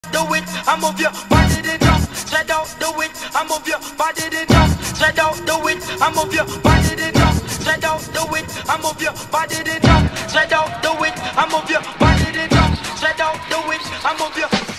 do it, I move your body to jump. Spread out, do it, I move your body to jump. Spread out, do it, I move your body to jump. Spread out, do it, I move your body to jump. Spread out, do it, I move your body to jump. Spread out, do it, I move your